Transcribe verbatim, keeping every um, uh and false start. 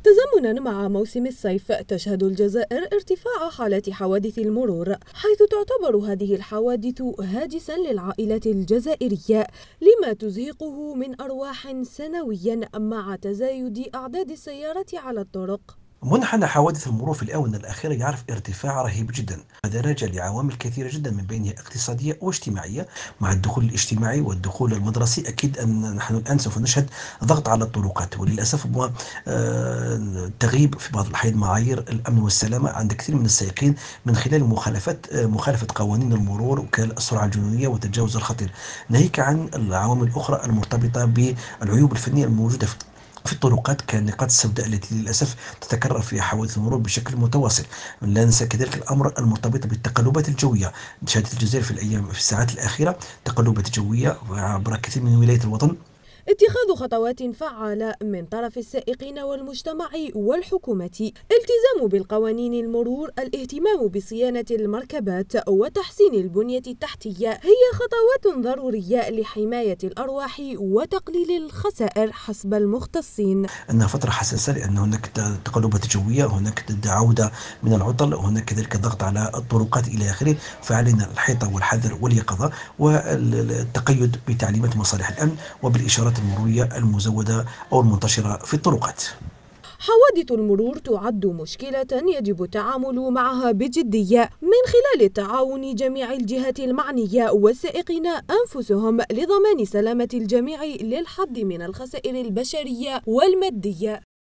تزامنا مع موسم الصيف، تشهد الجزائر ارتفاع حالات حوادث المرور، حيث تعتبر هذه الحوادث هاجسا للعائلة الجزائرية لما تزهقه من أرواح سنويا مع تزايد أعداد السيارات على الطرق. منحنى حوادث المرور في الآونة الأخيرة يعرف ارتفاع رهيب جدا. هذا راجع لعوامل كثيرة جدا من بينها اقتصادية واجتماعية. مع الدخول الاجتماعي والدخول المدرسي أكيد أن نحن الآن سوف نشهد ضغط على الطرقات، وللأسف تغيب في بعض الأحيان معايير الأمن والسلامة عند كثير من السائقين من خلال مخالفة مخالفة قوانين المرور وكالسرعة الجنونية وتجاوز الخطير، ناهيك عن العوامل الأخرى المرتبطة بالعيوب الفنية الموجودة في في الطرقات كالنقاط السوداء التي للأسف تتكرر في حوادث المرور بشكل متواصل. لا ننسى كذلك الأمر المرتبط بالتقلبات الجوية. شهدت الجزائر في الأيام في الساعات الأخيرة تقلبات جوية عبر كثير من ولايات الوطن. اتخاذ خطوات فعالة من طرف السائقين والمجتمع والحكومة، التزام بالقوانين المرور، الاهتمام بصيانة المركبات وتحسين البنية التحتية هي خطوات ضرورية لحماية الأرواح وتقليل الخسائر حسب المختصين. أنها فترة حساسة لأن هناك تقلبات جوية، هناك عودة من العطل، وهناك كذلك ضغط على الطرقات إلى آخره، فعلينا الحيطة والحذر واليقظة والتقيد بتعليمات مصالح الأمن وبالإشارات المرورية المزودة أو المنتشرة في الطرقات. حوادث المرور تعد مشكلة يجب التعامل معها بجدية من خلال تعاون جميع الجهات المعنية والسائقين أنفسهم لضمان سلامة الجميع للحد من الخسائر البشرية والمادية.